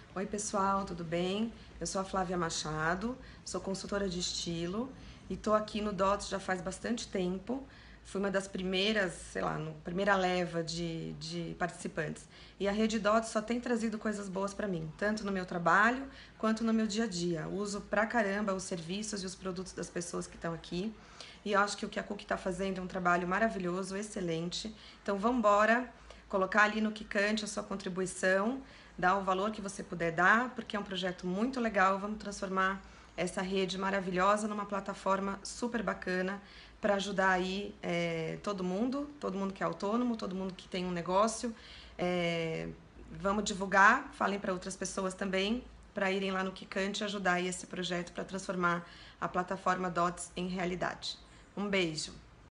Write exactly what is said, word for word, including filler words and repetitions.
Oi pessoal, tudo bem? Eu sou a Flávia Machado, sou consultora de estilo e tô aqui no Dots já faz bastante tempo. Fui uma das primeiras, sei lá, no, primeira leva de, de participantes. E a Rede Dots só tem trazido coisas boas para mim, tanto no meu trabalho quanto no meu dia a dia. Uso pra caramba os serviços e os produtos das pessoas que estão aqui. E eu acho que o que a Cook está fazendo é um trabalho maravilhoso, excelente. Então vamos embora colocar ali no Kikante a sua contribuição, dar o valor que você puder dar, porque é um projeto muito legal. Vamos transformar essa rede maravilhosa numa plataforma super bacana para ajudar aí é, todo mundo, todo mundo que é autônomo, todo mundo que tem um negócio. É, vamos divulgar, falem para outras pessoas também, para irem lá no Kikante e ajudar aí esse projeto para transformar a plataforma Dots em realidade. Um beijo!